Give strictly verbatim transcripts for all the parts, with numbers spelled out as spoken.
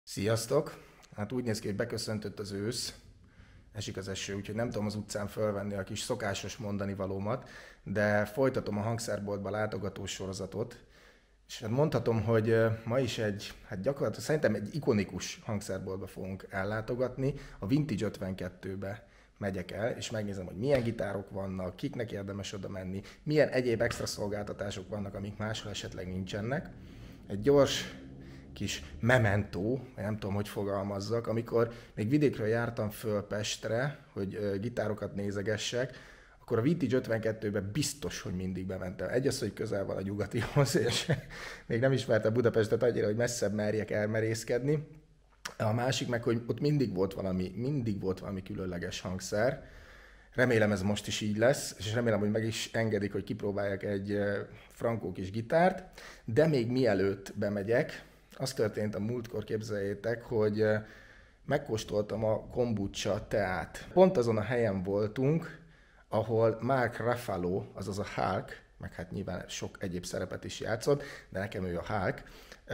Sziasztok! Hát úgy néz ki, hogy beköszöntött az ősz, esik az eső, úgyhogy nem tudom az utcán fölvenni a kis szokásos mondani valómat, de folytatom a hangszerboltba látogatós sorozatot, és hát mondhatom, hogy ma is egy, hát gyakorlatilag szerintem egy ikonikus hangszerboltba fogunk ellátogatni, a Vintage ötvenkettőbe megyek el, és megnézem, hogy milyen gitárok vannak, kiknek érdemes oda menni, milyen egyéb extra szolgáltatások vannak, amik máshol esetleg nincsenek. Egy gyors kis mementó, nem tudom, hogy fogalmazzak, amikor még vidékről jártam föl Pestre, hogy gitárokat nézegessek, akkor a Vintage ötvenkettőbe biztos, hogy mindig bementem. Egy az, hogy közel van a nyugatihoz, és még nem ismertem Budapestet annyira, hogy messzebb merjek elmerészkedni. A másik meg, hogy ott mindig volt valami, mindig volt valami különleges hangszer. Remélem ez most is így lesz, és remélem, hogy meg is engedik, hogy kipróbáljak egy frankó kis gitárt, de még mielőtt bemegyek, az történt a múltkor, képzeljétek, hogy megkóstoltam a kombucha teát. Pont azon a helyen voltunk, ahol Mark Ruffalo, azaz a Hulk, meg hát nyilván sok egyéb szerepet is játszott, de nekem ő a Hulk,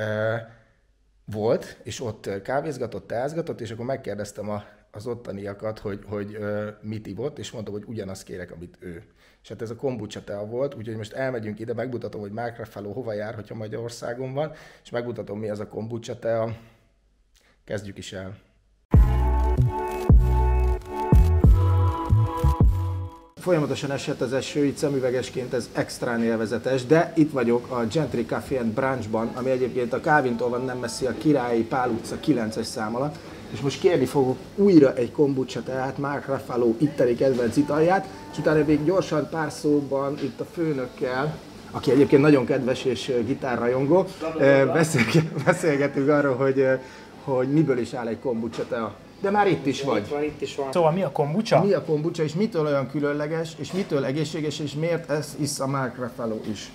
volt, és ott kávézgatott, teázgatott, és akkor megkérdeztem a, az ottaniakat, hogy, hogy mit ivott, és mondtam, hogy ugyanazt kérek, amit ő. És hát ez a kombucha tea volt, úgyhogy most elmegyünk ide, megmutatom, hogy Mark Ruffalo hova jár, hogyha Magyarországon van, és megmutatom, mi az a kombucha tea. Kezdjük is el. Folyamatosan esett az eső, így szemüvegesként ez extrán élvezetes, de itt vagyok a Gentry Café and Brunchban, ami egyébként a Kávintól van nem messzi, a Királyi Pál utca kilences szám alatt, és most kérni fogok újra egy kombucha teát, Mark Ruffalo itteni kedvenc italját, és utána még gyorsan pár szóban itt a főnökkel, aki egyébként nagyon kedves és gitárrajongó, beszélgetünk arról, hogy, hogy miből is áll egy kombucha tea. De már itt is vagy. Itt van, itt is van. Szóval mi a kombucha? Mi a kombucha, és mitől olyan különleges, és mitől egészséges, és miért ez issza Mark Ruffalo is?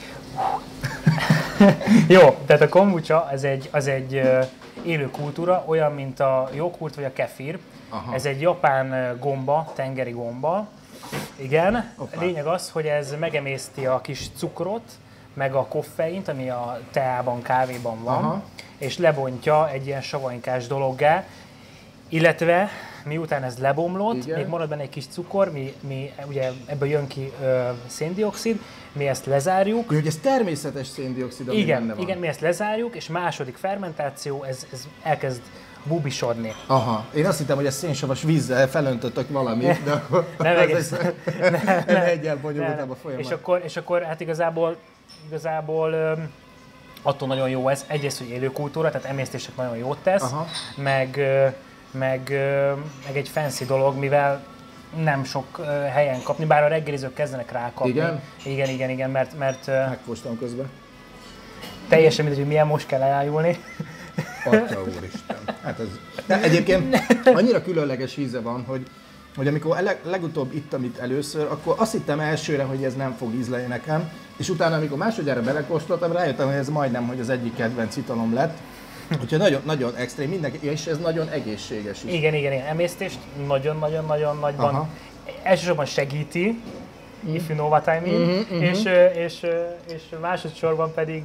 Jó, tehát a kombucha az egy, az egy uh, élő kultúra, olyan, mint a joghurt vagy a kefir. Aha. Ez egy japán gomba, tengeri gomba. Igen, Opa. Lényeg az, hogy ez megemészti a kis cukrot, meg a koffeint, ami a teában, kávéban van, Aha. és lebontja egy ilyen savanykás dologgá. Illetve miután ez lebomlott, Igen. még marad benne egy kis cukor, mi, mi ugye ebből jön ki ö, széndioxid, mi ezt lezárjuk. Hogy ez természetes széndioxid, ami igen, benne van. Igen, mi ezt lezárjuk, és második fermentáció, ez, ez elkezd bubisodni. Aha, én azt hittem, hogy ez szénsavas vízzel felöntöttök valamit, de akkor nem egész. Egyel bonyolultabb a folyamat. És akkor, és akkor hát igazából, igazából öm, attól nagyon jó ez, egyrészt, hogy élő kultúra, tehát emésztések nagyon jót tesz, Aha. meg Meg, meg egy fancy dolog, mivel nem sok helyen kapni, bár a reggelizők kezdenek rákapni. Igen? Igen, igen, igen, mert... mert megkóstolom közben. Teljesen mindegy, hogy milyen most kell elájulni. Atya úristen. Hát ez... De egyébként annyira különleges íze van, hogy, hogy amikor leg, legutóbb ittam itt először, akkor azt hittem elsőre, hogy ez nem fog ízleni nekem, és utána, amikor másodjára belekóstoltam, rájöttem, hogy ez majdnem, hogy az egyik kedvenc italom lett. Úgyhogy nagyon, nagyon extrém, mindenki, és ez nagyon egészséges is. Igen, igen, igen. Emésztést nagyon-nagyon-nagyon nagyban. Aha. Elsősorban segíti, mm. if you know what I mean, mm-hmm, mm-hmm. És, és, és másodszorban pedig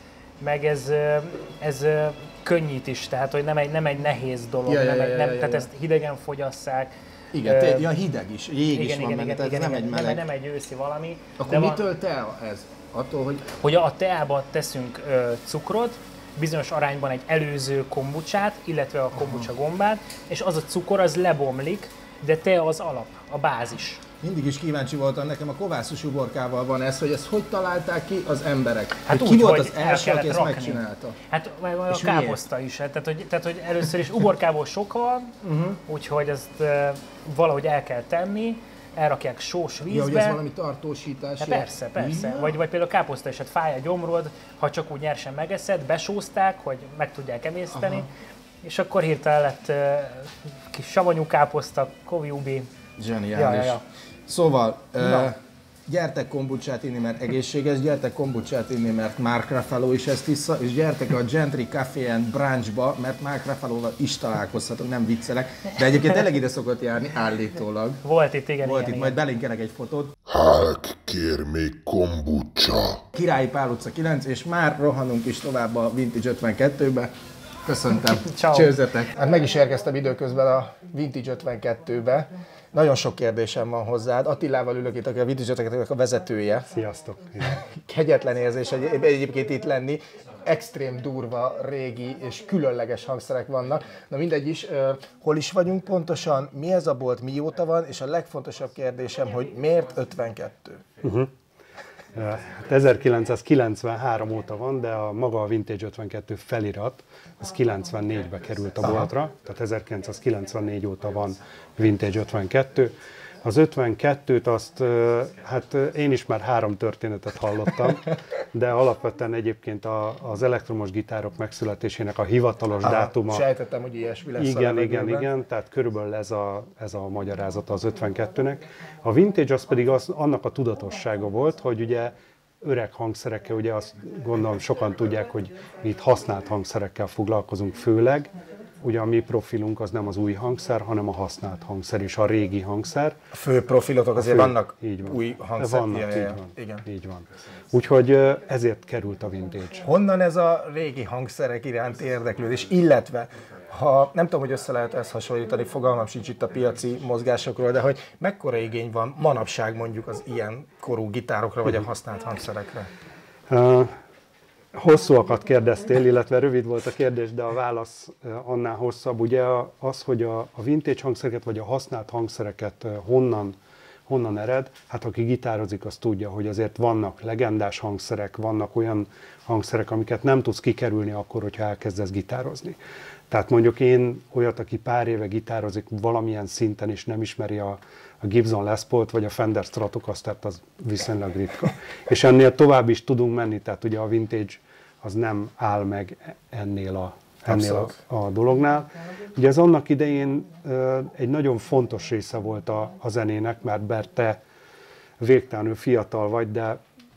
meg ez, ez könnyít is, tehát hogy nem egy, nem egy nehéz dolog, ja, nem, ja, egy, ja, nem, ja, ja. tehát ezt hidegen fogyasszák. Igen, te, ja, hideg is, jég igen, is van igen, benne, igen, tehát igen, nem igen, egy meleg. Nem, nem egy őszi valami. Akkor mitől tea ez? Attól, hogy... Hogy a teába teszünk ö, cukrot, bizonyos arányban egy előző kombucsát, illetve a kombucha gombát, és az a cukor az lebomlik, de tea az alap, a bázis. Mindig is kíváncsi voltam, nekem a kovászos uborkával van ez, hogy ezt hogy találták ki az emberek? Hát hogy úgy, ki volt hogy az első, aki ezt rakni. megcsinálta? Hát a és káposzta miért? Is, tehát hogy, tehát hogy először is uborkából sok van, uh-huh. úgyhogy ezt uh, valahogy el kell tenni, elrakják sós vízbe. Ja, hogy ez valami tartósítás. Hát persze, persze. Ja. Vagy, vagy például a káposzta is, hát fáj a gyomrod, ha csak úgy nyersen megeszed, besózták, hogy meg tudják emészteni, Aha. és akkor hirtelen lett uh, kis savanyú káposzta, koviubi. Zseniális. Ja, ja, ja. Szóval, uh, gyertek kombucsát inni, mert egészséges, gyertek kombucsát inni, mert Mark Ruffalo is ezt issza, és gyertek a Gentry Café and Brunchba, mert Mark Ruffaloval is találkozhatok, nem viccelek, de egyébként tényleg ide szokott járni, állítólag. Volt itt, igen, Volt igen, itt, igen. majd belinkelek egy fotót. Hulk kér még kombucha. Királyi Pál utca kilenc, és már rohanunk is tovább a Vintage ötvenkettőbe. Köszöntem. Ciao. Csőzzetek. Hát meg is érkeztem időközben a Vintage ötvenkettőbe. Nagyon sok kérdésem van hozzád. Attilával ülök itt, aki a Vintage ötvenkettőnek a vezetője. Sziasztok! Kegyetlen érzés egy, egyébként itt lenni. Extrém durva, régi és különleges hangszerek vannak. Na mindegy is, uh, hol is vagyunk pontosan, mi ez a bolt, mióta van, és a legfontosabb kérdésem, hogy miért ötvenkettő? Uh-huh. Hát ezerkilencszázkilencvenhárom óta van, de a maga a Vintage ötvenkettő felirat, az kilencvennégybe került a boltra, tehát ezerkilencszázkilencvennégy óta van Vintage ötvenkettő. Az ötvenkettőt azt, hát én is már három történetet hallottam, de alapvetően egyébként a, az elektromos gitárok megszületésének a hivatalos Aha, dátuma. Sejtettem, hogy ilyesmi lesz. Igen, igen, igen, tehát körülbelül ez a, ez a magyarázata az ötvenkettőnek. A Vintage az pedig az, annak a tudatossága volt, hogy ugye öreg hangszerekkel, ugye azt gondolom sokan tudják, hogy mi itt használt hangszerekkel foglalkozunk főleg. Ugye a mi profilunk az nem az új hangszer, hanem a használt hangszer és a régi hangszer. A fő profilotok azért fő, vannak így van. új hangszerek. Vannak, ja, így ja, van. Igen. Így van. Úgyhogy ezért került a Vintage. Honnan ez a régi hangszerek iránti érdeklődés, illetve ha nem tudom, hogy össze lehet ezt hasonlítani, fogalmam sincs itt a piaci mozgásokról, de hogy mekkora igény van manapság mondjuk az ilyen korú gitárokra vagy a használt hangszerekre? Uh, Hosszúakat kérdeztél, illetve rövid volt a kérdés, de a válasz annál hosszabb. Ugye az, hogy a, a vintage hangszereket vagy a használt hangszereket honnan, honnan ered, hát aki gitározik, az tudja, hogy azért vannak legendás hangszerek, vannak olyan hangszerek, amiket nem tudsz kikerülni akkor, hogyha elkezdesz gitározni. Tehát mondjuk én olyat, aki pár éve gitározik valamilyen szinten és nem ismeri a, a Gibson Les Pault vagy a Fender Stratocastert, az viszonylag ritka. És ennél tovább is tudunk menni, tehát ugye a vintage az nem áll meg ennél a, ennél a, a dolognál. Ugye ez annak idején uh, egy nagyon fontos része volt a, a zenének, mert bár te végtelenül fiatal vagy, de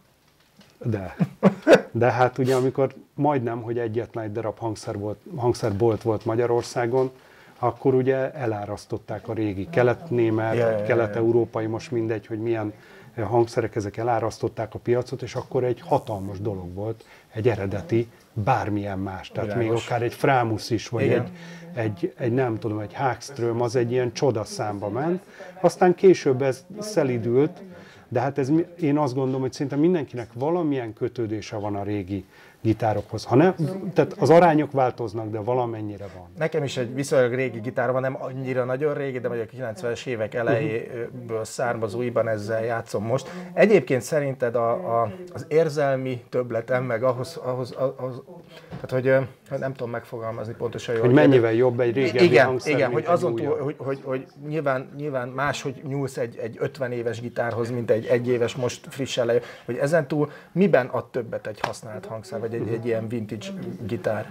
de. De hát ugye amikor majdnem, hogy egyetlen egy darab hangszer volt, hangszerbolt volt Magyarországon, akkor ugye elárasztották a régi kelet-német, ja, ja, ja, kelet-európai, most mindegy, hogy milyen hangszerek, ezek elárasztották a piacot, és akkor egy hatalmas dolog volt, egy eredeti, bármilyen más. Tehát Világos. Még akár egy Framus is, vagy egy, egy, egy nem tudom, egy Hagström, az egy ilyen csoda számba ment. Aztán később ez szelidült, de hát ez, én azt gondolom, hogy szinte mindenkinek valamilyen kötődése van a régi gitárokhoz. Ha nem, tehát az arányok változnak, de valamennyire van. Nekem is egy viszonylag régi gitár van, nem annyira nagyon régi, de vagy a kilencvenes évek elejéből származó ezzel játszom most. Egyébként szerinted a, a, az érzelmi többletem, meg ahhoz, ahhoz, ahhoz tehát hogy nem tudom megfogalmazni pontosan jól. Hogy mennyivel de, jobb egy régebbi igen, hangszer, igen, hogy azon túl, hogy, hogy, hogy nyilván, nyilván máshogy nyúlsz egy, egy ötven éves gitárhoz, mint egy egy éves most friss elejű, hogy ezen túl miben ad többet egy használt hangszer, vagy egy, egy ilyen vintage gitár?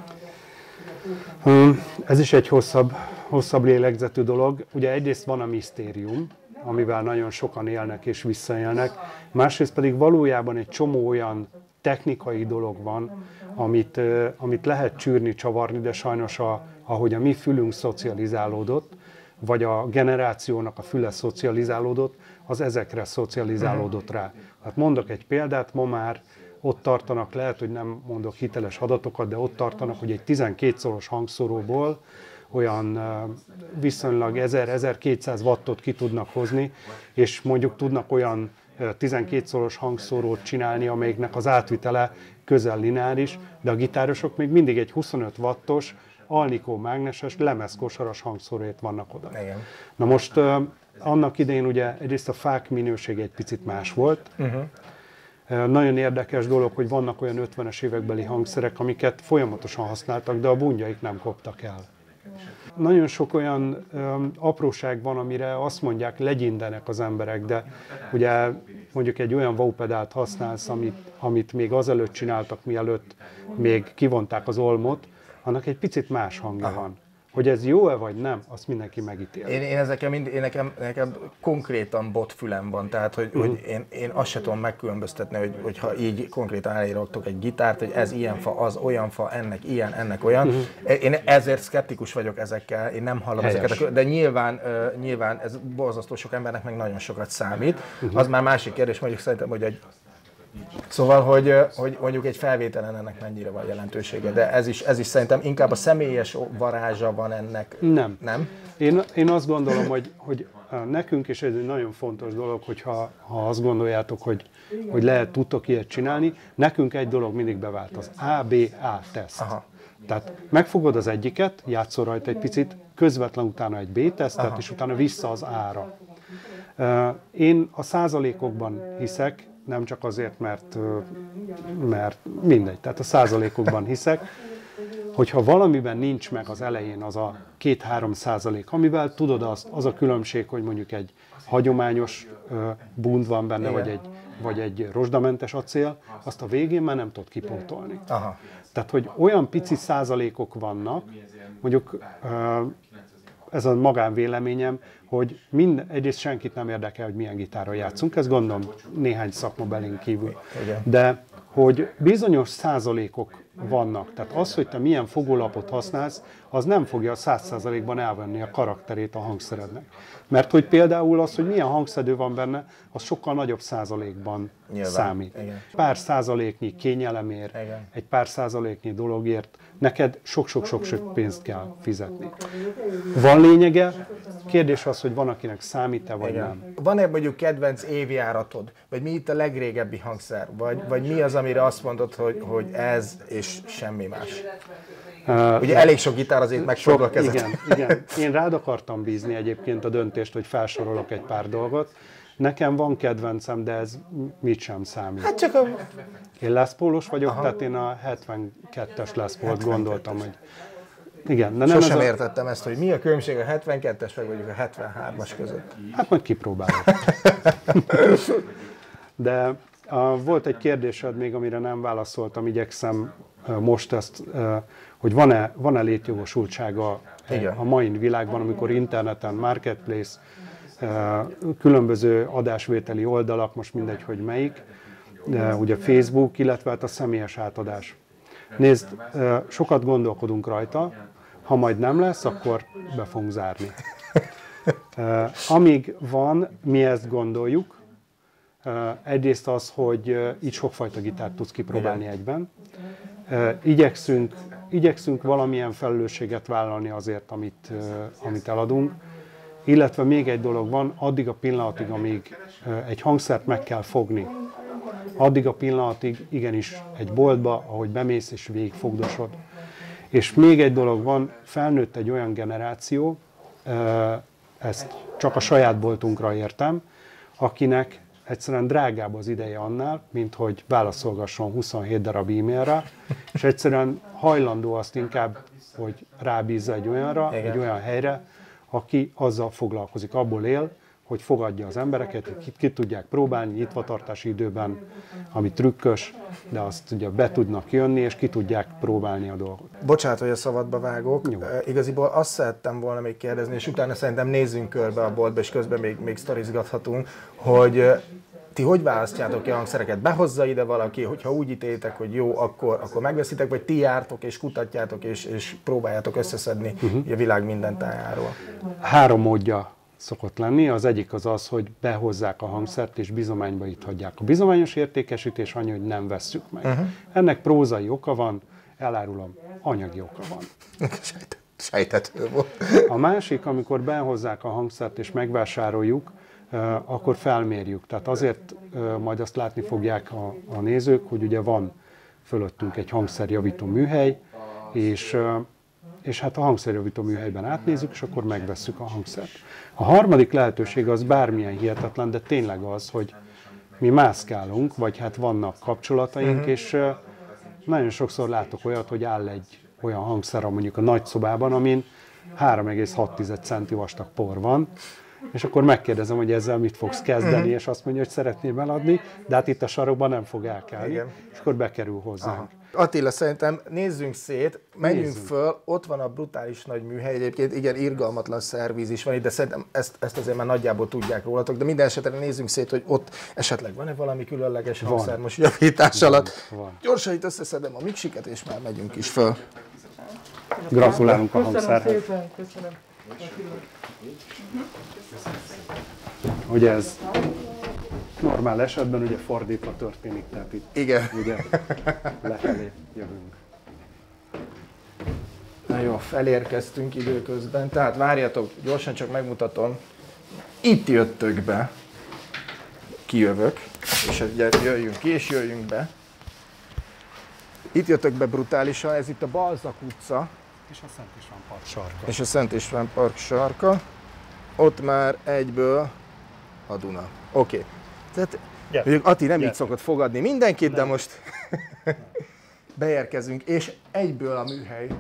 Ez is egy hosszabb, hosszabb lélegzetű dolog. Ugye egyrészt van a misztérium, amivel nagyon sokan élnek és visszaélnek, másrészt pedig valójában egy csomó olyan technikai dolog van, amit, amit lehet csűrni, csavarni, de sajnos a, ahogy a mi fülünk szocializálódott, vagy a generációnak a füle szocializálódott, az ezekre szocializálódott rá. Hát mondok egy példát, ma már ott tartanak, lehet, hogy nem mondok hiteles adatokat, de ott tartanak, hogy egy tizenkét szoros hangszóróból olyan viszonylag ezer-ezerkétszáz wattot ki tudnak hozni, és mondjuk tudnak olyan tizenkét szoros hangszórót csinálni, amelyiknek az átvitele közel lineáris, de a gitárosok még mindig egy huszonöt wattos, alnikó mágneses, lemezkosaras hangszórót vannak oda. Igen. Na most annak idején ugye egyrészt a fák minősége egy picit más volt. Uh-huh. Nagyon érdekes dolog, hogy vannak olyan ötvenes évekbeli hangszerek, amiket folyamatosan használtak, de a bundjaik nem koptak el. Nagyon sok olyan um, apróság van, amire azt mondják, legyintenek az emberek, de ugye mondjuk egy olyan wow-pedált használsz, amit, amit még azelőtt csináltak, mielőtt még kivonták az olmot, annak egy picit más hangja Aha. van. Hogy ez jó-e vagy nem, azt mindenki megítél. Én, én ezekkel mind, én nekem, nekem konkrétan botfülem van, tehát hogy, uh-huh. hogy én, én azt se tudom megkülönböztetni, hogy, hogyha így konkrétan elírok egy gitárt, hogy ez ilyen fa, az olyan fa, ennek ilyen, ennek olyan. Uh-huh. Én ezért szkeptikus vagyok ezekkel, én nem hallom Helyes. ezeket, de nyilván, uh, nyilván ez borzasztó sok embernek meg nagyon sokat számít. Uh-huh. Az már másik kérdés, mondjuk szerintem, hogy egy Szóval, hogy, hogy mondjuk egy felvételen ennek mennyire van jelentősége, de ez is, ez is szerintem inkább a személyes varázsa van ennek. Nem. Nem? Én, én azt gondolom, hogy, hogy nekünk is ez egy nagyon fontos dolog, hogyha ha azt gondoljátok, hogy, hogy lehet, tudtok ilyet csinálni, nekünk egy dolog mindig bevált, az á bé á teszt. Aha. Tehát megfogod az egyiket, játszol rajta egy picit, közvetlen utána egy B-tesztet, aha, és utána vissza az A-ra. Én a százalékokban hiszek, nem csak azért, mert, mert mindegy, tehát a százalékokban hiszek, hogyha valamiben nincs meg az elején az a két-három százalék, amivel tudod azt, az a különbség, hogy mondjuk egy hagyományos bund van benne, vagy egy, vagy egy rozsdamentes acél, azt a végén már nem tudod kipótolni. Aha. Tehát, hogy olyan pici százalékok vannak, mondjuk ez a magánvéleményem, hogy minden, egyrészt senkit nem érdekel, hogy milyen gitárral játszunk, ez gondolom néhány szakmabelén kívül. De hogy bizonyos százalékok vannak, tehát az, hogy te milyen fogólapot használsz, az nem fogja száz százalékban elvenni a karakterét a hangszerednek. Mert hogy például az, hogy milyen hangszedő van benne, az sokkal nagyobb százalékban nyilván számít. Igen. Pár százaléknyi kényelemért, igen, egy pár százaléknyi dologért neked sok-sok-sok pénzt kell fizetni. Van lényege, kérdés az, hogy van, akinek számít-e, vagy igen, nem. Van-e mondjuk kedvenc évjáratod? Vagy mi itt a legrégebbi hangszer? Vagy, vagy mi az, amire azt mondod, hogy, hogy ez és semmi más? Uh, Ugye elég sok gitár azért megfogva a kezet. Igen, igen. Én rád akartam bízni egyébként a döntést, hogy felsorolok egy pár dolgot. Nekem van kedvencem, de ez mit sem számít. Hát csak a... Én Les Paulos vagyok, aha, tehát én a hetvenkettes Les Pault gondoltam, hogy... Igen, de nem Sosem ez a... értettem ezt, hogy mi a különbség a hetvenkettes meg mondjuk a hetvenhármas között. Hát majd kipróbálok. De uh, volt egy kérdésed még, amire nem válaszoltam, igyekszem uh, most ezt, uh, hogy van-e, van-e létjogosultsága uh, a mai világban, amikor interneten, marketplace, uh, különböző adásvételi oldalak, most mindegy, hogy melyik, uh, ugye Facebook, illetve hát a személyes átadás. Nézd, uh, sokat gondolkodunk rajta, ha majd nem lesz, akkor be fogunk zárni. Uh, amíg van, mi ezt gondoljuk. Uh, egyrészt az, hogy uh, így sokfajta gitárt tudsz kipróbálni egyben. Uh, igyekszünk, igyekszünk valamilyen felelősséget vállalni azért, amit, uh, amit eladunk. Illetve még egy dolog van, addig a pillanatig, amíg uh, egy hangszert meg kell fogni, addig a pillanatig igenis egy boltba, ahogy bemész és végigfogdosod. És még egy dolog van, felnőtt egy olyan generáció, uh, ezt csak a saját boltunkra értem, akinek egyszerűen drágább az ideje annál, mint hogy válaszolgasson huszonhét darab e-mailre, és egyszerűen hajlandó azt inkább, hogy rábízza egy olyanra, igen, egy olyan helyre, aki azzal foglalkozik, abból él, hogy fogadja az embereket, hogy ki, ki tudják próbálni nyitvatartási időben, ami trükkös, de azt ugye be tudnak jönni, és ki tudják próbálni a dolgot. Bocsánat, hogy a szabadba vágok. Jó. Igaziból azt szerettem volna még kérdezni, és utána szerintem nézzünk körbe a boltba, és közben még, még sztorizgathatunk, hogy ti hogy választjátok ki a hangszereket? Behozza ide valaki, hogyha úgy ítélitek, hogy jó, akkor, akkor megveszitek, vagy ti jártok és kutatjátok, és, és próbáljátok összeszedni uh-huh. a világ minden tájáról? Három módja szokott lenni. Az egyik az az, hogy behozzák a hangszert és bizományba itt hagyják. A bizományos értékesítés annyi, hogy nem vesszük meg. Uh-huh. Ennek prózai oka van, elárulom, anyagi oka van. Sejthető volt. A másik, amikor behozzák a hangszert és megvásároljuk, akkor felmérjük. Tehát azért majd azt látni fogják a, a nézők, hogy ugye van fölöttünk egy hangszerjavító műhely, és, és hát a hangszerjavító műhelyben átnézzük, és akkor megvesszük a hangszert. A harmadik lehetőség az bármilyen hihetetlen, de tényleg az, hogy mi mászkálunk, vagy hát vannak kapcsolataink, uh-huh. és nagyon sokszor látok olyat, hogy áll egy olyan hangszer, mondjuk a nagyszobában, amin három egész hat centi vastag por van, és akkor megkérdezem, hogy ezzel mit fogsz kezdeni, uh-huh. és azt mondja, hogy szeretném eladni, de hát itt a sarokban nem fog elkelni, igen. és akkor bekerül hozzánk. Aha. Attila, szerintem nézzünk szét, menjünk nézzünk föl, ott van a brutális nagy műhely, egyébként igen, irgalmatlan szervíz is van itt, de szerintem ezt, ezt azért már nagyjából tudják rólatok, de minden esetre nézzünk szét, hogy ott esetleg van-e valami különleges hangszer most javítás alatt. Van. Gyorsan itt összeszedem a miksiket, és már megyünk is föl. Gratulálunk a hangszerhez. Köszönöm szépen, köszönöm. Hogy ez Normál esetben ugye fordítva történik, tehát itt Igen. ugye lefelé jövünk. Na jó, felérkeztünk időközben, tehát várjatok, gyorsan csak megmutatom. Itt jöttök be, kijövök, és ugye jöjjünk ki, és jöjjünk be. Itt jöttök be brutálisan, ez itt a Balzak utca. És a Szent István Park sarka. És a Szent István Park sarka. Ott már egyből a Duna. Oké. Okay. Tehát mondjuk Ati nem így szokott fogadni mindenkit, nem. De most beérkezünk, és egyből a műhelybe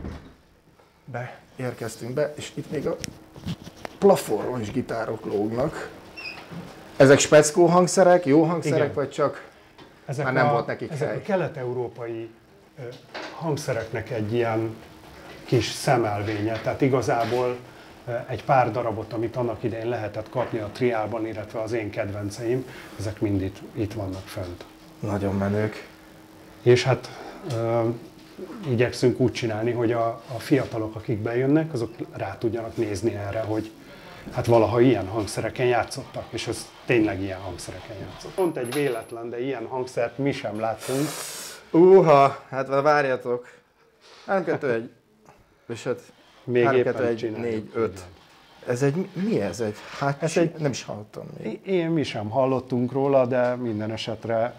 érkeztünk be, és itt még a plafonról is gitárok lógnak. Ezek speckó hangszerek, jó hangszerek, igen. Vagy csak ezek már nem a, volt nekik ezek hely? A kelet-európai hangszereknek egy ilyen kis szemelvénye, tehát igazából egy pár darabot, amit annak idején lehetett kapni a triálban, illetve az én kedvenceim, ezek mind itt, itt vannak fönt. Nagyon menők. És hát ö, igyekszünk úgy csinálni, hogy a, a fiatalok, akik bejönnek, azok rá tudjanak nézni erre, hogy hát valaha ilyen hangszereken játszottak, és ez tényleg ilyen hangszereken játszott. Pont egy véletlen, de ilyen hangszert mi sem láttunk. Uha, hát várjatok. három kettő egy. És hát még három, éppen kettő, egy, négy, öt. Ez egy, mi ez egy? Hát ez egy, nem is hallottam még. Én mi sem hallottunk róla, de minden esetre...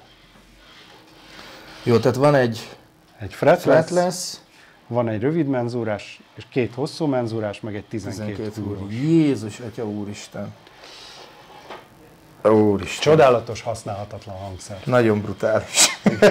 Jó, tehát van egy, egy fretless, fretless, van egy rövid menzúrás, és két hosszú menzúrás, meg egy tizenkét fúrós. Jézus, Atya Úristen! Úristen! Csodálatos, használhatatlan hangszer. Nagyon brutális.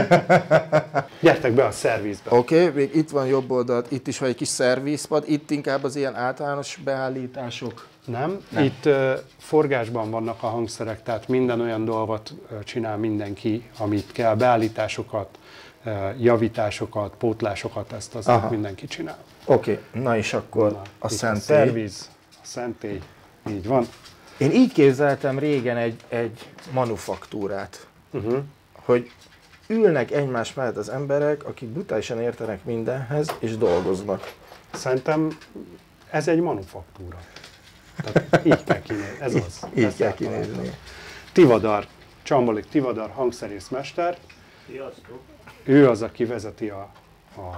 Gyertek be a szervizbe. Oké, okay, még itt van jobb oldalt, itt is van egy kis szervizpad, itt inkább az ilyen általános beállítások. Nem, Nem. itt uh, forgásban vannak a hangszerek, tehát minden olyan dolgot uh, csinál mindenki, amit kell, beállításokat, uh, javításokat, pótlásokat, ezt az mindenki csinál. Oké, okay. Na és akkor Na, a szentély. A szerviz, a szentély, így van. Én így képzeltem régen egy, egy manufaktúrát, uh-huh. hogy ülnek egymás mellett az emberek, akik brutálisan értenek mindenhez, és dolgoznak. Szerintem ez egy manufaktúra. Tehát így kell kinézni, ez az. Így ez kell kinézni. Tivadar, Csambolik Tivadar hangszerészmester. Sziasztok! Ő az, aki vezeti a, a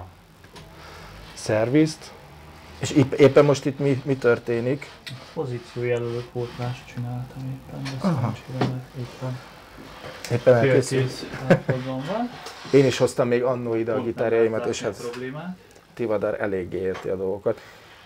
szervizt. És éppen most itt mi, mi történik? Pozíciójelölő pótlást csináltam éppen, de szerencsére éppen. Éppen elkészült. van. Én is hoztam még annó ide a gitárjaimat, és hát Tivadar eléggé érti a dolgokat.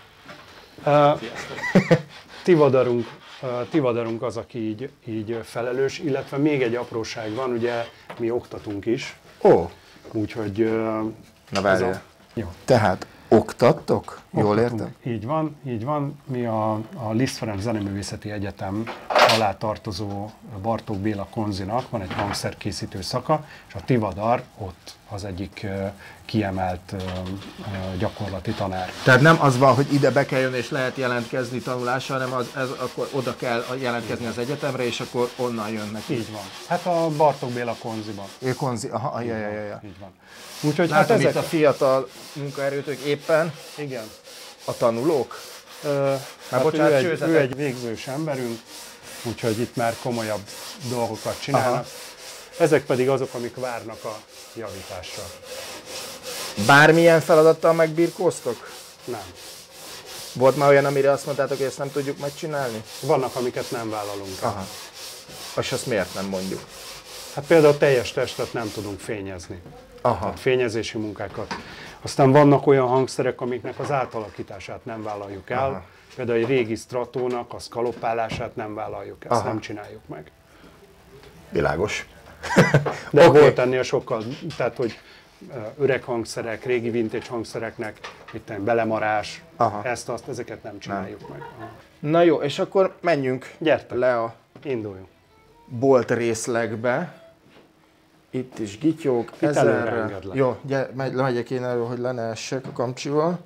Uh, Tivadarunk, uh, Tivadarunk az, aki így, így felelős, illetve még egy apróság van, ugye mi oktatunk is. Ó! Oh. Úgyhogy... Uh, Na várjál. Jó. Tehát oktattok? Jól értem? Így van, így van. Mi a, a Liszt Ferenc Zeneművészeti Egyetem alá tartozó Bartók Béla Konzinak van egy hangszerkészítő szaka, és a Tivadar ott az egyik uh, kiemelt uh, uh, gyakorlati tanár. Tehát nem az van, hogy ide be kell jönni és lehet jelentkezni tanulásra, hanem az, ez, akkor oda kell jelentkezni az egyetemre, és akkor onnan jönnek. Így van. Hát a Bartók Béla Konziban. É, Konzi, aha, ja, ja, ja, ja. Így van. Úgyhogy látom, hát ezek... itt a fiatal munkaerőtök éppen. Igen. A tanulók? Uh, hát bocsánat, ő, egy, ő egy végzős emberünk, úgyhogy itt már komolyabb dolgokat csinálnak. Aha. Ezek pedig azok, amik várnak a javításra. Bármilyen feladattal megbirkóztok? Nem. Volt már olyan, amire azt mondtátok, hogy ezt nem tudjuk megcsinálni? Vannak, amiket nem vállalunk. Aha. És azt miért nem mondjuk? Hát például teljes testet nem tudunk fényezni. Aha. Tehát fényezési munkákat. Aztán vannak olyan hangszerek, amiknek az átalakítását nem vállaljuk el. Aha. Például egy régi Stratónak a szkaloppálását nem vállaljuk, ezt Aha. nem csináljuk meg. Világos. De okay. Volt ennél sokkal, tehát hogy öreg hangszerek, régi vintage hangszereknek, itt belemarás, Aha. ezt, azt, ezeket nem csináljuk nem. meg. Aha. Na jó, és akkor menjünk Gyertek. le a Induljunk. bolt részlegbe. Itt is gityók, itt ezerre. Jó, gyere, megy, megyek én elő, hogy le ne essek a kamcsival.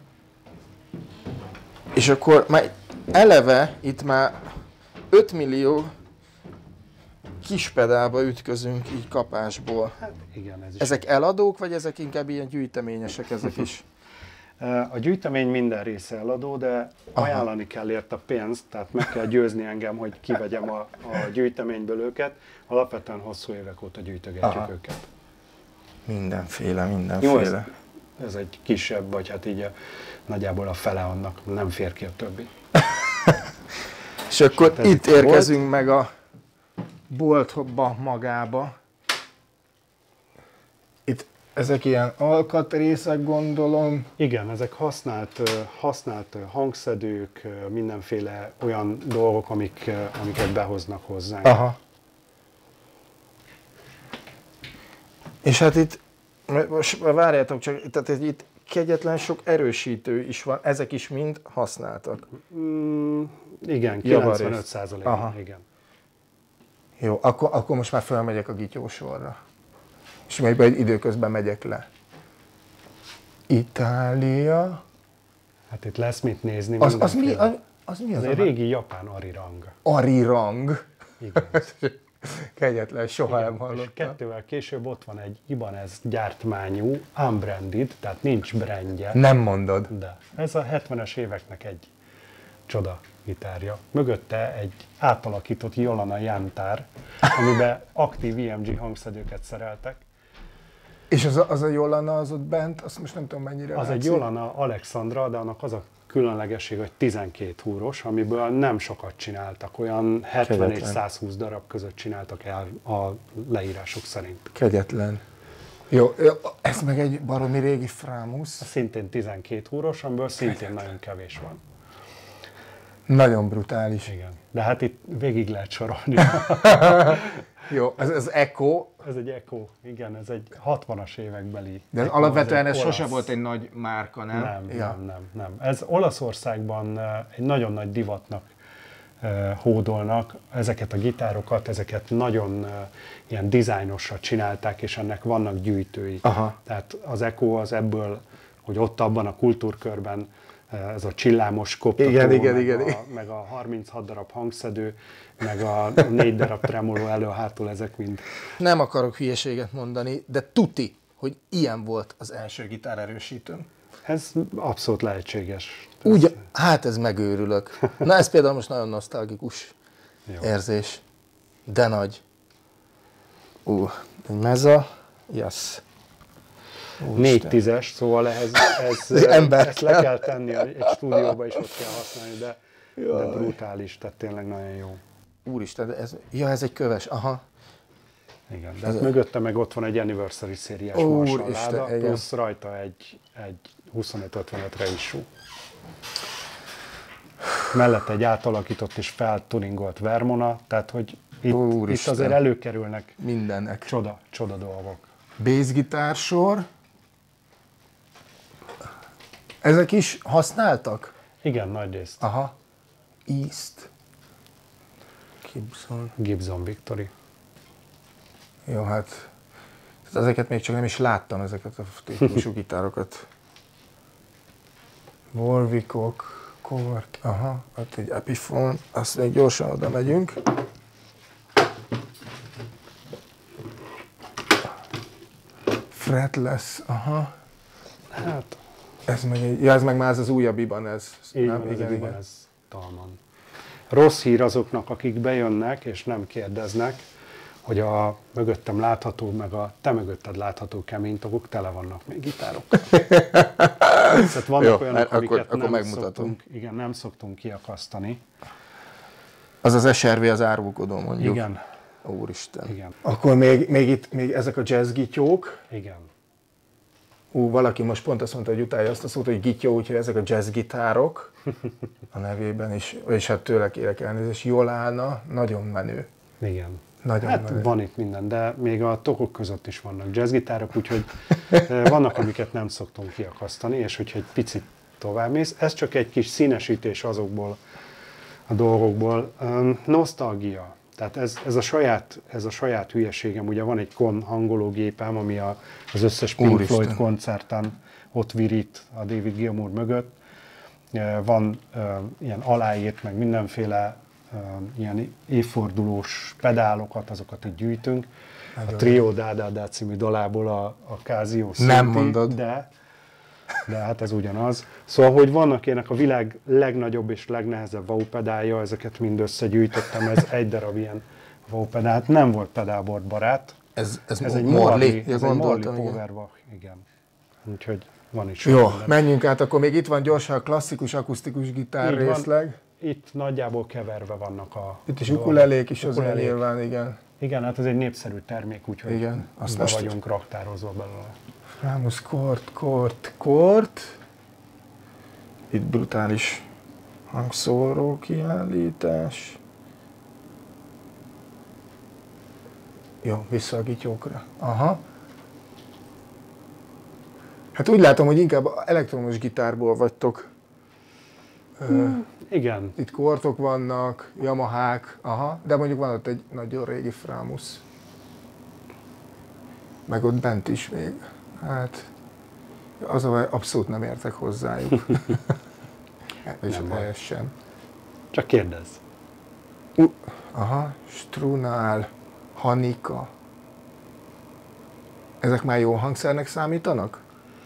És akkor már eleve itt már öt millió kis pedálba ütközünk így kapásból. Hát igen, ez is. Ezek eladók, vagy ezek inkább ilyen gyűjteményesek ezek is? A gyűjtemény minden része eladó, de ajánlani kell érte pénzt, tehát meg kell győzni engem, hogy kivegyem a, a gyűjteményből őket. Alapvetően hosszú évek óta gyűjtögetjük Aha. őket. Mindenféle, mindenféle. Jó, ez, ez egy kisebb, vagy hát így a, nagyjából a fele annak, nem fér ki a többi. És akkor hát itt érkezünk volt. meg a boltba magába. Itt ezek ilyen alkatrészek, gondolom. Igen, ezek használt, használt hangszedők, mindenféle olyan dolgok, amik, amiket behoznak hozzánk. Aha. És hát itt, most várjátok csak, tehát itt kegyetlen sok erősítő is van, ezek is mind használtak. Mm, igen, kilencvenöt százalék. Igen. Jó, akkor, akkor most már felmegyek a gityósorra. És még egy időközben megyek le. Itália. Hát itt lesz mit nézni. Az, az, mi, az, az mi az? Ez egy régi japán arirang. Arirang? Igen. Kegyetlen, soha Igen, nem hallottam. És kettővel később ott van egy Ibanez gyártmányú, unbranded, tehát nincs brandje. Nem mondod. De ez a hetvenes éveknek egy csoda gitárja. Mögötte egy átalakított Jolana Jantár, amiben aktív i em gé hangszedőket szereltek. És az a, az a Jolana az ott bent, azt most nem tudom mennyire Az látszik. Egy Jolana Alexandra, de annak az a különlegesség, hogy tizenkét húros, amiből nem sokat csináltak, olyan hetven és százhúsz darab között csináltak el a leírások szerint. Kegyetlen. Jó, ez meg egy baromi régi Framus. Szintén tizenkét húros, amiből szintén Kegyetlen. Nagyon kevés van. Nagyon brutális. Igen. De hát itt végig lehet sorolni. Jó, ez az Echo. Ez egy Echo, igen, ez egy hatvanas évekbeli. De ez Echo, alapvetően ez olasz... sose volt egy nagy márka, nem? Nem, ja. nem, nem, nem. Ez Olaszországban egy nagyon nagy divatnak uh, hódolnak. Ezeket a gitárokat, ezeket nagyon uh, ilyen dizájnosra csinálták, és ennek vannak gyűjtői. Aha. Tehát az Echo az ebből, hogy ott abban a kultúrkörben ez a csillámos koptató, igen, igen, meg, igen. A, meg a harminchat darab hangszedő, meg a négy darab tremoló elő-hátul, ezek mind. Nem akarok hülyeséget mondani, de tuti, hogy ilyen volt az első gitárerősítőm. Ez abszolút lehetséges. Úgy, ez... hát ez megőrülök. Na ez például most nagyon nosztalgikus Jó. érzés, de nagy. Ú, egy meza, yes. Négy tízes, szóval ez, ez, ezt le kell tenni egy stúdióba, és ott kell használni, de, de brutális, tehát tényleg nagyon jó. Úristen, de ez, ja, ez egy köves, aha. Igen, de ez mögötte meg ott van egy Anniversary szériás Marshall láda, plusz rajta egy, egy huszonöt ötvenötre issú. Mellette egy átalakított és feltuningolt Vermona, tehát hogy itt, itt azért előkerülnek mindennek. Csoda, csoda dolgok. Bassgitársor. Ezek is használtak? Igen, nagy részt. Aha. East. Gibson. Gibson Victory. Jó, hát ezeket még csak nem is láttam, ezeket a típusú gitárokat. Warwickok, Kork, aha, ott egy Epiphone, azt még gyorsan oda megyünk. Fretless, aha. Hát. Ez meg, egy, ja, ez meg már ez az újabb Ibanez. Így nem? Van, igen, ez igen. Ez Talman. Rossz hír azoknak, akik bejönnek és nem kérdeznek, hogy a mögöttem látható, meg a te mögötted látható kemény tagok tele vannak még gitárokkal. Tehát vannak Jó, olyanok, amiket akkor, nem, akkor szoktunk, igen, nem szoktunk kiakasztani. Az az es er vé az árulkodó, mondjuk. Igen. Úristen. Igen. Akkor még, még itt még ezek a jazz gityók. Igen. Ú, valaki most pont azt mondta, hogy utálja azt a szót, hogy gityó, úgyhogy ezek a jazz gitárok a nevében is, és hát tőle kérek elnézést, jól állna, nagyon menő. Igen. Nagyon hát menő. Van itt minden, de még a tokok között is vannak jazzgitárok, úgyhogy vannak, amiket nem szoktunk kiakasztani, és hogyha egy picit továbbmész, ez csak egy kis színesítés azokból a dolgokból. Um, nosztalgia. Tehát ez, ez, a saját, ez a saját hülyeségem, ugye van egy Kon hangológépem, ami a, az összes Pink Úristen. Floyd koncerten ott virít a David Gilmour mögött. Van uh, ilyen aláírt, meg mindenféle uh, ilyen évfordulós pedálokat, azokat itt gyűjtünk. Nagyon a Trio Da Da Da című dalából a, a Casio Nem mondod. De de hát ez ugyanaz. Szóval, hogy vannak ilyenek a világ legnagyobb és legnehezebb wow pedálja, ezeket mind összegyűjtöttem, ez egy darab ilyen wow pedál, hát nem volt pedálboard barát. Ez, ez, Ez egy Morley, Morley, ja, ez egy Morley igen. Powerwach, igen. Úgyhogy van is. Jó, minden. menjünk át, akkor még itt van gyorsan a klasszikus akusztikus gitár Így van. részleg. Itt nagyjából keverve vannak a... Itt is dolgok. ukulelék is azért Ukulelék. nyilván, igen. Igen, hát ez egy népszerű termék, úgyhogy Igen, azt be most- vagyunk raktározva belőle. Rámusz kort, kort, kort. Itt brutális hangszóró kiállítás. Jó, vissza a gityókra. Aha. Hát úgy látom, hogy inkább elektromos gitárból vagytok. Ö, Igen, Itt kortok vannak, Yamahák, aha, de mondjuk van ott egy nagyon régi Framus. Meg ott bent is még. Hát, az a baj, abszolút nem értek hozzájuk. És Nem baj. ez sem. csak kérdezz. Uh, aha, Strunál, Hanika. Ezek már jó hangszernek számítanak?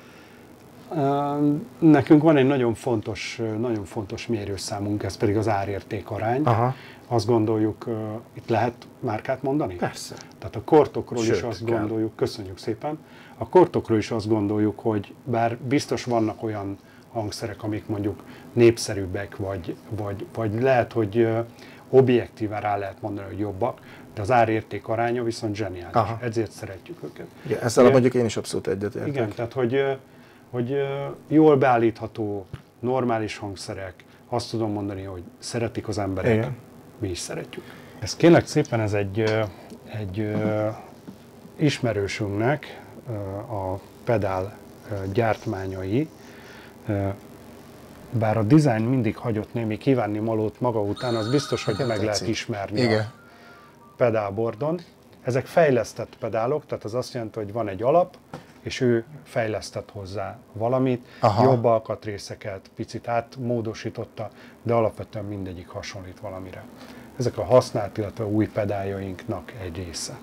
Ö, Nekünk van egy nagyon fontos, nagyon fontos mérőszámunk, ez pedig az árérték arány. Aha. Azt gondoljuk, ö, itt lehet márkát mondani? Persze. Tehát a kortokról Sőt, is azt kell. gondoljuk, köszönjük szépen, a kortokról is azt gondoljuk, hogy bár biztos vannak olyan hangszerek, amik mondjuk népszerűbbek, vagy, vagy, vagy lehet, hogy ö, objektíven rá lehet mondani, hogy jobbak, de az árérték aránya viszont zseniális. Aha. Ezért szeretjük őket. Igen, ezzel Igen. mondjuk én is abszolút egyetértek. Igen, tehát hogy, ö, hogy ö, jól beállítható, normális hangszerek, azt tudom mondani, hogy szeretik az emberek, Igen. mi is szeretjük. Ez kérlek szépen, ez egy, ö, egy ö, ismerősünknek ö, a pedál ö, gyártmányai, ö, bár a design mindig hagyott némi kívánni valót maga után, az biztos, hogy Nekem meg lehet tetszik. ismerni Igen. a pedálbordon. Ezek fejlesztett pedálok, tehát az azt jelenti, hogy van egy alap, és ő fejlesztett hozzá valamit, Aha. jobb alkatrészeket, picit átmódosította, de alapvetően mindegyik hasonlít valamire. Ezek a használt, illetve új pedáljainknak egy része.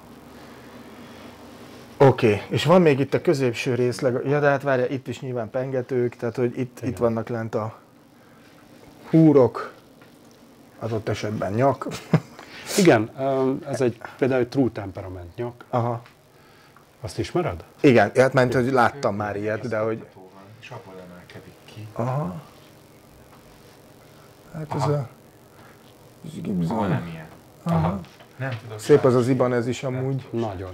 Oké, okay. És van még itt a középső részleg, ja, de hát várja, itt is nyilván pengetők, tehát hogy itt, itt vannak lent a húrok, adott esetben nyak. Igen, ez egy például egy True Temperament nyak. Aha. Azt ismered? Igen, hát ment, hogy láttam már ilyet, de hogy... És abból emelkedik ki. Aha. Hát ez Aha. a... Ahol nem ilyen. Aha. Nem tudok. Szép az az Ibanez is amúgy. Nagyon.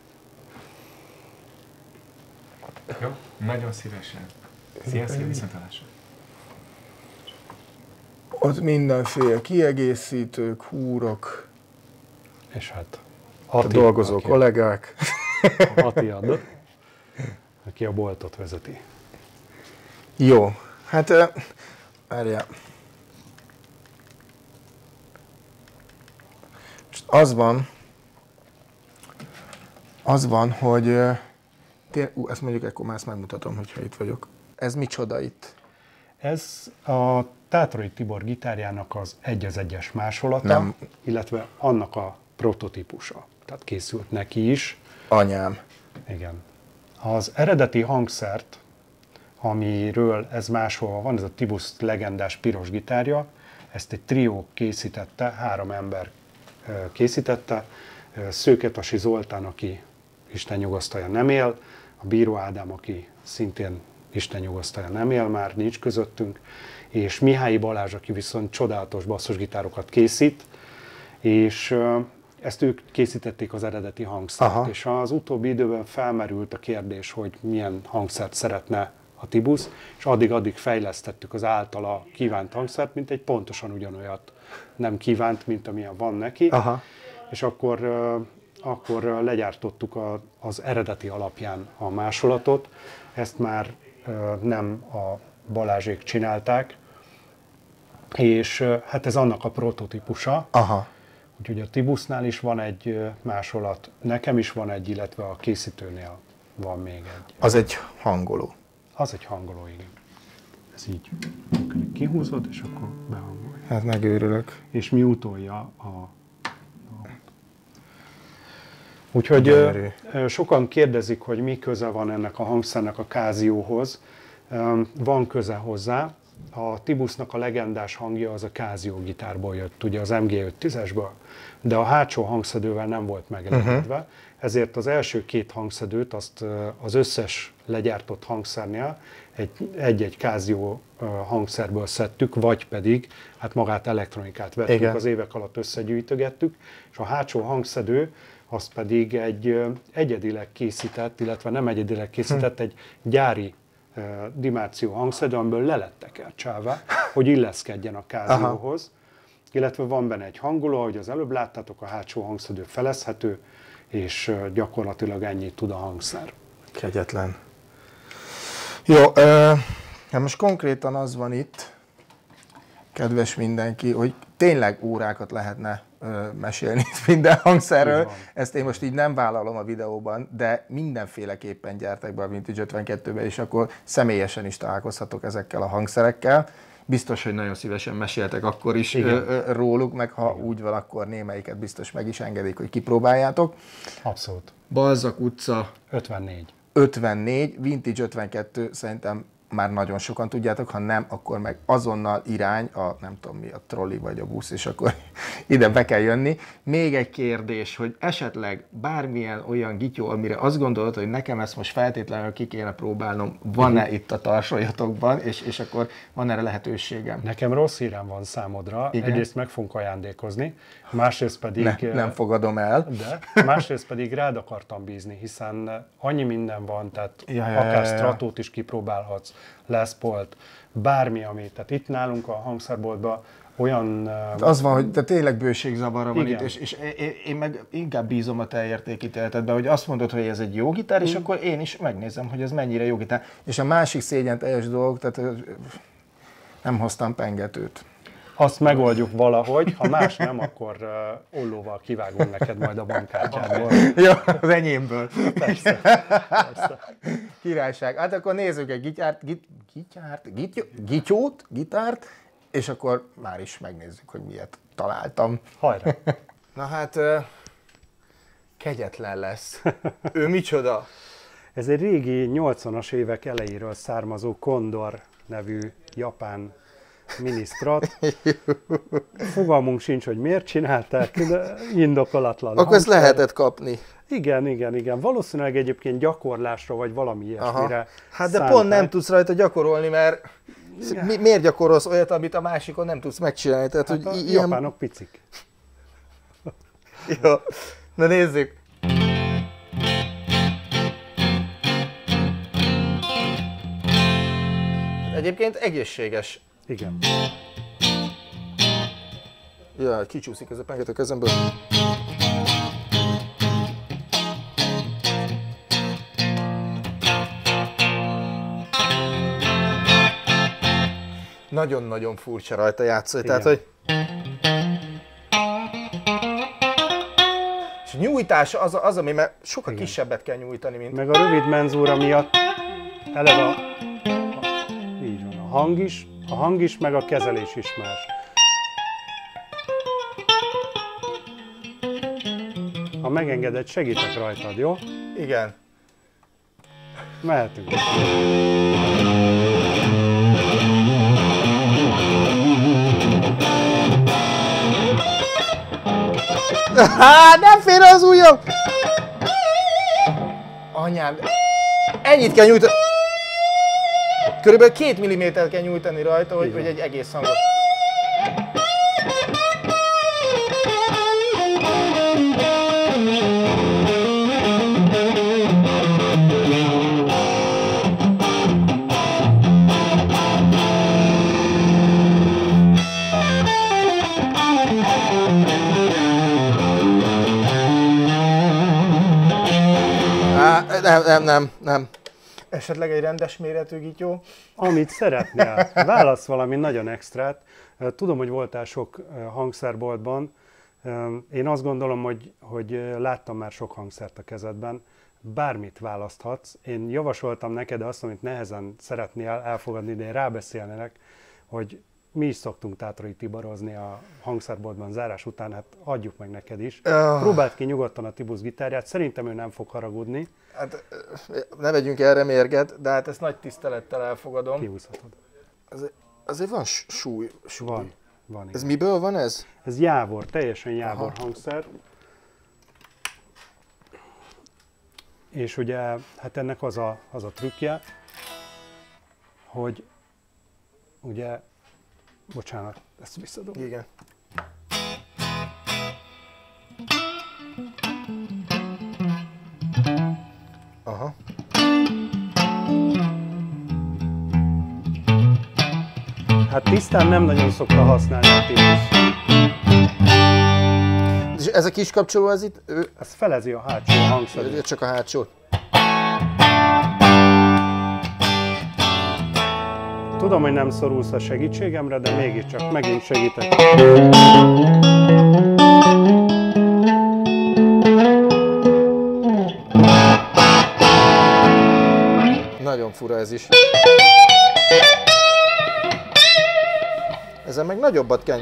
Jó? Nagyon szívesen. Szia, szia, viszontlátásra. Ott mindenféle kiegészítők, húrok, És hát a Ati, dolgozó aki, kollégák. Ati ad, aki a boltot vezeti. Jó, hát eh, várjál. Most az van, az van, hogy eh, tény, ú, ezt mondjuk akkor már ezt megmutatom, hogyha itt vagyok. Ez micsoda itt? Ez a Tátrai Tibor gitárjának az egy az egyes másolata, Nem. illetve annak a prototípusa. Tehát készült neki is. Anyám. Igen. Az eredeti hangszert, amiről ez máshol van, ez a Tibus legendás piros gitárja, ezt egy trió készítette, három ember ö, készítette, Ö, Szőketasi Zoltán, aki Isten nyugosztalja nem él, a Bíró Ádám, aki szintén Isten nyugosztalja nem él már, nincs közöttünk, és Mihályi Balázs, aki viszont csodálatos basszusgitárokat készít, és ö, ezt ők készítették az eredeti hangszert, Aha. és az utóbbi időben felmerült a kérdés, hogy milyen hangszert szeretne a Tibus, és addig-addig fejlesztettük az általa kívánt hangszert, mint egy pontosan ugyanolyat nem kívánt, mint amilyen van neki, Aha. és akkor, ö, akkor ö, legyártottuk a, az eredeti alapján a másolatot, ezt már ö, nem a Balázsék csinálták, és ö, hát ez annak a prototípusa. Aha. Úgyhogy a Tibusnál is van egy ö, másolat, nekem is van egy, illetve a készítőnél van még egy. Az egy hangoló. Az egy hangoló, igen. Ez így kihúzod, és akkor behangolja. Hát megőrülök. És mi utolja a... Úgyhogy ö, Gyönyörű. ö, sokan kérdezik, hogy mi köze van ennek a hangszernek a Casio-hoz. Van köze hozzá. A Tibusznak a legendás hangja az a Casio gitárból jött, ugye az em gé ötszázesből, de a hátsó hangszedővel nem volt megelégedve, uh-huh. ezért az első két hangszedőt azt az összes legyártott hangszernél egy-egy Casio hangszerből szedtük, vagy pedig hát magát elektronikát vettük, igen. az évek alatt összegyűjtögettük, és a hátsó hangszedő azt pedig egy egyedileg készített, illetve nem egyedileg készített, egy gyári dimáció hangszedő, amiből le lett tekercselve, hogy illeszkedjen a Casiohoz, illetve van benne egy hangoló, ahogy az előbb láttátok, a hátsó hangszedő felezhető, és gyakorlatilag ennyit tud a hangszer. Kegyetlen. Jó, uh, hát most konkrétan az van itt, kedves mindenki, hogy tényleg órákat lehetne uh, mesélni minden hangszerről. Ezt én most így nem vállalom a videóban, de mindenféleképpen gyertek be a Vintage ötvenkettőbe, és akkor személyesen is találkozhatok ezekkel a hangszerekkel. Biztos, hogy nagyon szívesen meséltek akkor is ö, ö, róluk, meg ha igen. úgy van, akkor némelyiket biztos meg is engedik, hogy kipróbáljátok. Abszolút. Balzak utca ötvennégy. ötvennégy, Vintage ötvenkettő, szerintem már nagyon sokan tudjátok, ha nem, akkor meg azonnal irány a, nem tudom mi, a trolli vagy a busz, és akkor ide be kell jönni. Még egy kérdés, hogy esetleg bármilyen olyan gityó, amire azt gondolod, hogy nekem ezt most feltétlenül ki kéne próbálnom, van-e uh-huh. itt a tarsolyatokban, és, és akkor van erre lehetőségem? Nekem rossz hírem van számodra. Igen? Egyrészt meg fogunk ajándékozni, másrészt pedig... Ne, nem fogadom el. De, másrészt pedig rád akartam bízni, hiszen annyi minden van, tehát ja, akár ja, ja. Stratót is kipróbálhatsz, Les Pault, bármi, ami. Tehát itt nálunk a hangszerboltban olyan... Az van, hogy te tényleg bőségzavarra van itt, és, és én meg inkább bízom a te értékítéletedbe, hogy azt mondod, hogy ez egy jó gitár, és mm. akkor én is megnézem, hogy ez mennyire jó gitár. És a másik szégyen teljes dolog, tehát nem hoztam pengetőt. Azt megoldjuk valahogy, ha más nem, akkor uh, ollóval kivágunk neked majd a bankkártyádból. Jó, az enyémből. Persze, persze. Királyság. Hát akkor nézzük egy gityárt, git, gityárt, gityó, gityót, gitárt, és akkor már is megnézzük, hogy miért találtam. Hajrá! Na hát, uh, kegyetlen lesz. Ő micsoda? Ez egy régi nyolcvanas évek elejéről származó Condor nevű japán minisztrat. Fogalmunk sincs, hogy miért csinálták, de indokolatlan. Akkor ezt lehetett kapni. Igen, igen, igen. Valószínűleg egyébként gyakorlásra, vagy valami ilyesmire. Aha. Hát de szánták. Pont nem tudsz rajta gyakorolni, mert mi, miért gyakorolsz olyat, amit a másikon nem tudsz megcsinálni? Tehát, hát hogy a ilyen... japánok picik. Jó, na nézzük. Egyébként egészséges. Igen. Ja, kicsúszik ez a penget a kezemből. Nagyon-nagyon furcsa rajta játszani, tehát hogy... És nyújtás az, az ami mert sokkal igen. kisebbet kell nyújtani, mint... Meg a rövid menzúra miatt eleve a... Így van, a hang is, a hang is, meg a kezelés is más. Ha megengeded, segítek rajtad, jó? Igen. Mehetünk. Há, nem fér az ujjam! Anyám, ennyit kell nyújtani. Körülbelül két millimétert kell nyújtani rajta, hogy, hogy egy egész hangot. Nem, nem, nem, nem. Esetleg egy rendes méretű gityó? Amit szeretnél. Válasz valami nagyon extrát. Tudom, hogy voltál sok hangszerboltban. Én azt gondolom, hogy, hogy láttam már sok hangszert a kezedben. Bármit választhatsz. Én javasoltam neked azt, amit nehezen szeretnél elfogadni, de én rábeszélnélek, hogy mi is szoktunk Tátrai Tibarozni a hangszerboltban zárás után, hát adjuk meg neked is. Oh. Próbáld ki nyugodtan a Tibusz gitárját, szerintem ő nem fog haragudni. Hát ne vegyünk erre mérget, de hát ezt nagy tisztelettel elfogadom. Kihúzhatod. Az, azért van súly. súly. Van, van. Ez miből van ez? Ez jávor, teljesen jávor Aha. hangszer. És ugye, hát ennek az a, az a trükkje, hogy ugye, bocsánat, ezt visszadom. Igen. Aha. Hát tisztán nem nagyon szokta használni a Tibusz. És ez a kis kapcsoló, ez itt? Ő, Ez felezi a hátsó hangszerét. csak a hátsó. Tudom, hogy nem szorulsz a segítségemre, de mégiscsak megint segítek. Nagyon fura ez is. Ezen meg nagyobbat kell.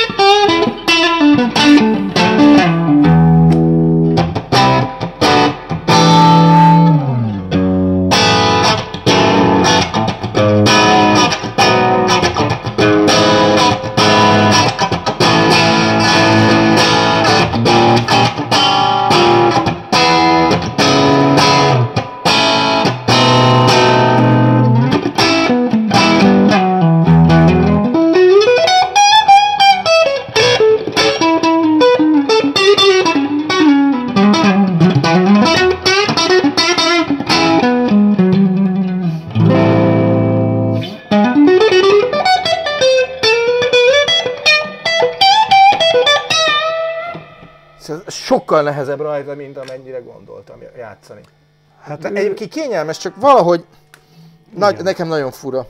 Sokkal nehezebb rajta, mint amennyire gondoltam játszani. Hát De ő... egyébként kényelmes, csak valahogy nagy, nekem nagyon fura.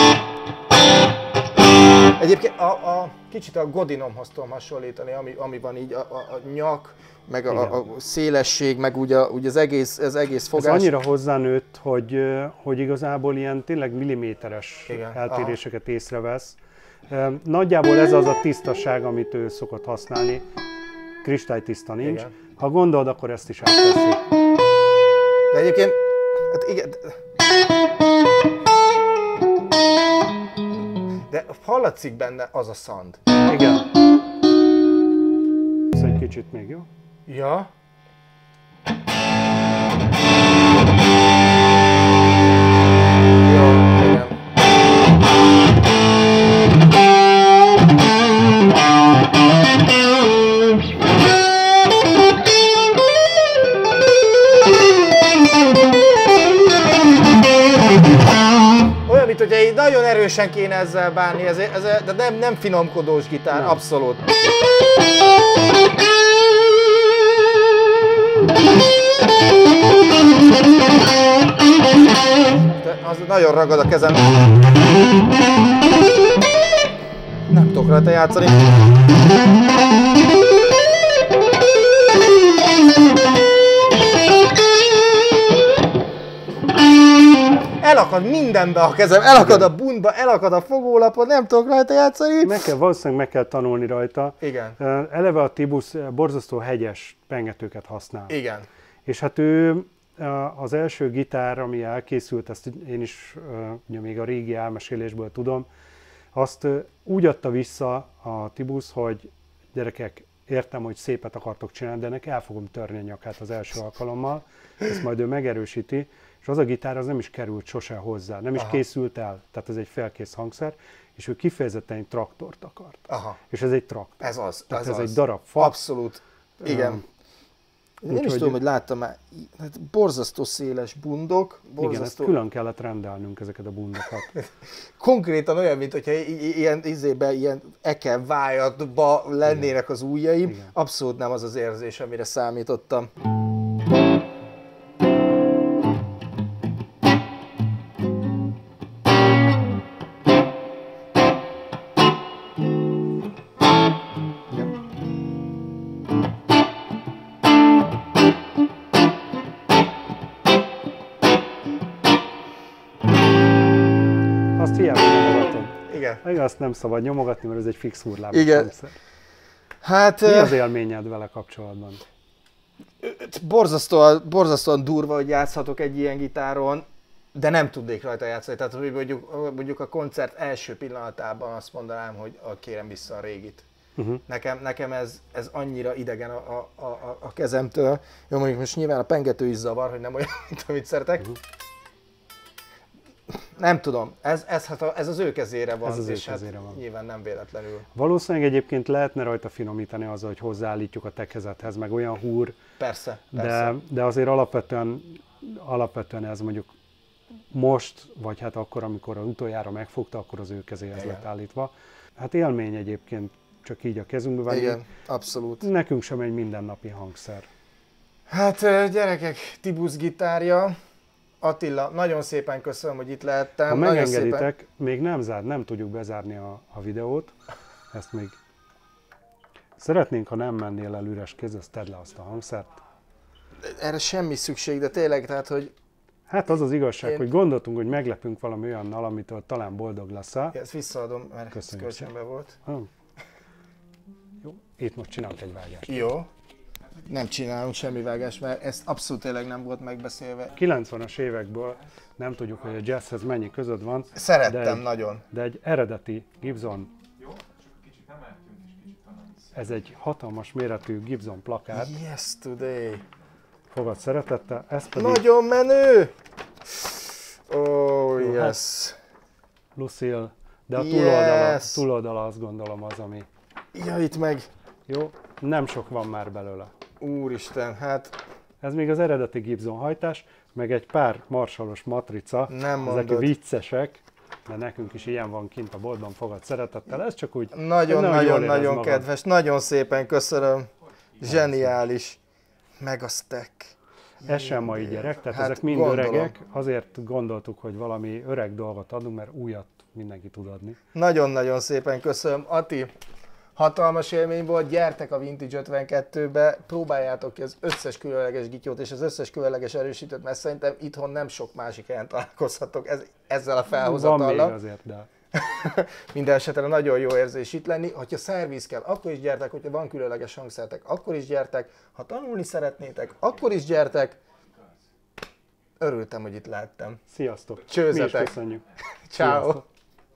Egyébként a, a, kicsit a Godinomhoz tudom hasonlítani, ami, ami van így, a, a, a nyak, meg a, a szélesség, meg úgy, a, úgy az, egész, az egész fogás. Ez annyira hozzánőtt, hogy, hogy igazából ilyen tényleg milliméteres Igen. eltéréseket Aha. észrevesz. Nagyjából ez az a tisztaság, amit ő szokott használni. Kristálytiszta nincs. Igen. Ha gondolod, akkor ezt is átveszi. De egyébként, hát igen, de hallatszik benne az a szand. Igen. Ez egy kicsit még, jó? Ja. Ja, igen. Olyan, mint hogyha így nagyon erősen kéne ezzel bánni, ez, ez, de nem, nem finomkodós gitár, nem. Abszolút. De az nagyon ragad a kezem. Nem tudok rajta játszani. Elakad mindenbe a kezem, elakad a buntba, elakad a fogólapon, nem tudok rajta játszani. Meg kell, valószínűleg meg kell tanulni rajta. Igen. Eleve a Tibusz borzasztó hegyes pengetőket használ. Igen. És hát ő az első gitár, ami elkészült, ezt én is ugye még a régi elmesélésből tudom, azt úgy adta vissza a Tibusz, hogy gyerekek, értem, hogy szépet akartok csinálni, de ennek el fogom törni a nyakát az első alkalommal. Ezt majd ő megerősíti. És az a gitár az nem is került sose hozzá, nem is Aha. készült el, tehát ez egy felkész hangszer, és ő kifejezetten egy traktort akart. Aha. És ez egy traktor. Ez az, tehát ez, ez az. egy darab fa. Abszolút, igen. Um, nem úgy, is hogy... tudom, hogy láttam már, hát borzasztó széles bundok. Borzasztó... Igen, ezt külön kellett rendelnünk ezeket a bundokat. Konkrétan olyan, mint hogyha ilyen, izébe, ilyen eke vájatba lennének az ujjaim. Igen. Abszolút nem az az érzés, amire számítottam. Azt hiába hallgatod. Igen. Meg azt nem szabad nyomogatni, mert ez egy fix hurlámos Igen. hangszer. Hát... Mi az élményed vele kapcsolatban? Borzasztóan, borzasztóan durva, hogy játszhatok egy ilyen gitáron, de nem tudnék rajta játszani. Tehát hogy mondjuk, mondjuk a koncert első pillanatában azt mondanám, hogy a, kérem vissza a régit. Uh-huh. Nekem, nekem ez, ez annyira idegen a, a, a, a kezemtől. Jó, mondjuk most nyilván a pengető is zavar, hogy nem olyan, mint amit szeretek. Uh-huh. Nem tudom, ez, ez, hát a, ez az ő kezére van, ez az és ő kezére hát van. Nyilván nem véletlenül. Valószínűleg egyébként lehetne rajta finomítani azzal, hogy hozzáállítjuk a te kezedhez, meg olyan húr. Persze, de, persze. de azért alapvetően, alapvetően ez mondjuk most, vagy hát akkor, amikor az utoljára megfogta, akkor az ő kezéhez lett állítva. Hát élmény egyébként csak így a kezünkbe venni. Igen, abszolút. Nekünk sem egy mindennapi hangszer. Hát gyerekek, Tibusz gitárja. Attila, nagyon szépen köszönöm, hogy itt lehettem. Ha nagyon megengeditek, szépen... még nem zár, nem tudjuk bezárni a, a videót. Ezt még szeretnénk, ha nem mennél el üres kézzel, tedd le azt a hangszert. Erre semmi szükség, de tényleg, tehát, hogy... Hát az az igazság, Én... hogy gondoltunk, hogy meglepünk valami olyannal, amitől talán boldog leszel. Ezt visszaadom, mert Köszönjük ez kölcsönbe volt. Ah. Jó, itt most csinálunk egy vágást. Jó. Nem csinálunk semmi vágást, mert ez abszolút tényleg nem volt megbeszélve. kilencvenes évekből nem tudjuk, hogy a jazzhez mennyi között van. Szerettem de egy, nagyon. De egy eredeti Gibson, ez egy hatalmas méretű Gibson plakát. Yesterday. Fogad szeretettel, ez pedig Nagyon menő! Oh, yes. Lucille, de a túloldala, Yes. túloldala azt gondolom az, ami Ja, itt meg. jó. Nem sok van már belőle. Úristen, hát Ez még az eredeti Gibson hajtás, meg egy pár marsalos matrica. nem Ezek mondod. viccesek, de nekünk is ilyen van kint a boltban, fogad szeretettel. Ez csak úgy Nagyon-nagyon-nagyon kedves, nagyon szépen köszönöm. Zseniális. Meg a stack. Ez sem mai gyerek, tehát Hát ezek mind gondolom. öregek. Azért gondoltuk, hogy valami öreg dolgot adunk, mert újat mindenki tud adni. Nagyon-nagyon szépen köszönöm. Ati, hatalmas élmény volt, gyertek a Vintage ötvenkettőbe, próbáljátok ki az összes különleges gityót és az összes különleges erősítőt, mert szerintem itthon nem sok másik helyen találkozhatok ez, ezzel a Van még felhozatallal. azért, de Minden esetre nagyon jó érzés itt lenni. Ha szerviz kell, akkor is gyertek, hogyha van különleges hangszertek, akkor is gyertek. Ha tanulni szeretnétek, akkor is gyertek. Örültem, hogy itt lehettem. sziasztok! Mi is Csőzetek. köszönjük! Ciao. Sziasztok.